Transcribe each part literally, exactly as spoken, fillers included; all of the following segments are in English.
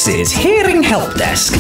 Hallux's Hearing Help Desk.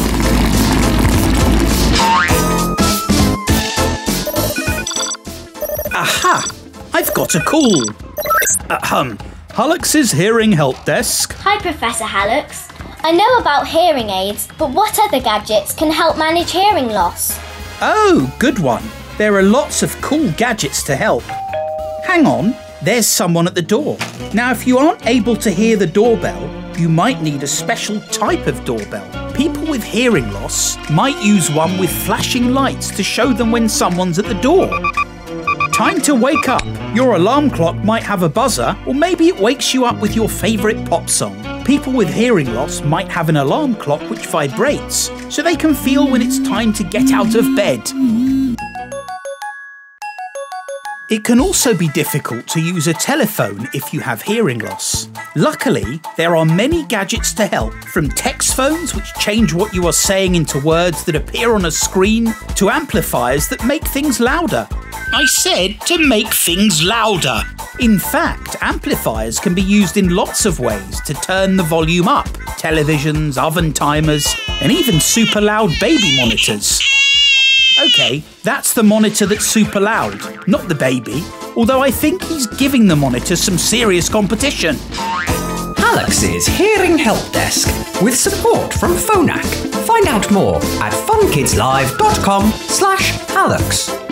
Aha! I've got a call. Ahem. Hallux's Hearing Help Desk. Hi, Professor Hallux. I know about hearing aids, but what other gadgets can help manage hearing loss? Oh, good one. There are lots of cool gadgets to help. Hang on, there's someone at the door. Now, if you aren't able to hear the doorbell, you might need a special type of doorbell. People with hearing loss might use one with flashing lights to show them when someone's at the door. Time to wake up. Your alarm clock might have a buzzer, or maybe it wakes you up with your favourite pop song. People with hearing loss might have an alarm clock which vibrates, so they can feel when it's time to get out of bed. It can also be difficult to use a telephone if you have hearing loss. Luckily, there are many gadgets to help, from text phones which change what you are saying into words that appear on a screen, to amplifiers that make things louder. I said to make things louder. In fact, amplifiers can be used in lots of ways to turn the volume up. Televisions, oven timers, and even super loud baby monitors. OK, that's the monitor that's super loud, not the baby, although I think he's giving the monitor some serious competition. Hallux's Hearing Help Desk, with support from Phonak. Find out more at funkidslive dot com slash Hallux.